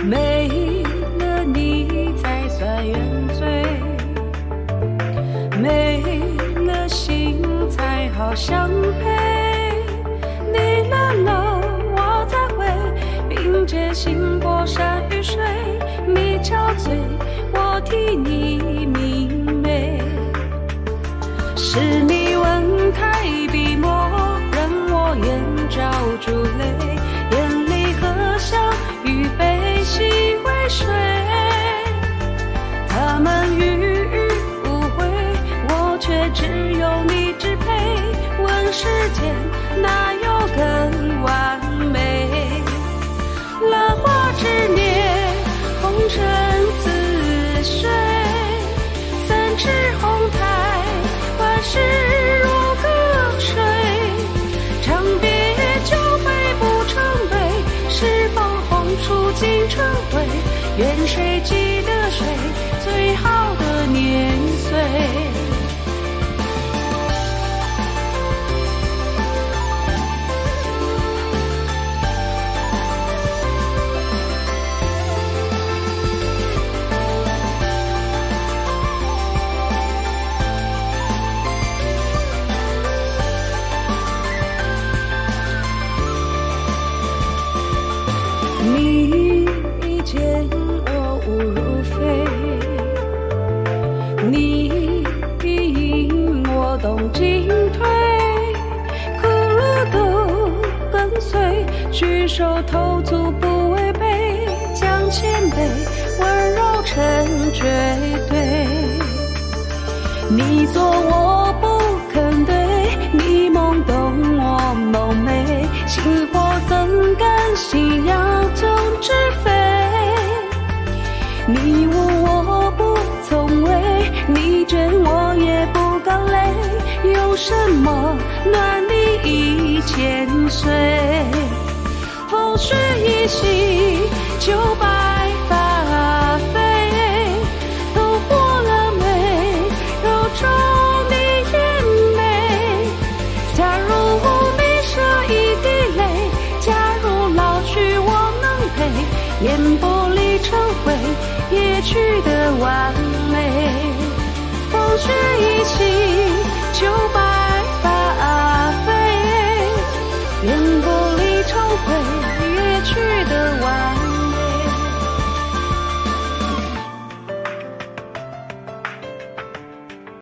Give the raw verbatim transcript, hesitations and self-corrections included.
没了你才算原罪，没了心才好相配。你来了我才会凭借心过山与水，你憔悴我替你明媚。是你吻开笔墨，让我眼罩珠泪，眼里荷香与悲喜为水。他们语语无悔，我却只有你支配。问世间哪有更完美？浪花之年，红尘似水，三尺红台，万事如歌吹。长别久悲不成悲，是否红烛尽成灰？愿谁记得谁最好的年岁？你一见我误如非，你一引我动进退，苦乐都跟随，举手投足不违背，将谦卑温柔成绝对。你做我不肯对，你懵懂我蒙昧，心火怎甘心要终止飞？你无我不从违，你倦我也不刚泪，有什么暖你一千岁？风雪一袭，就白发飞，都过了眉，柔皱你眼眉。假如你舍一滴泪，假如老去我能陪，烟波里成灰，也取得完美。风雪一袭，就把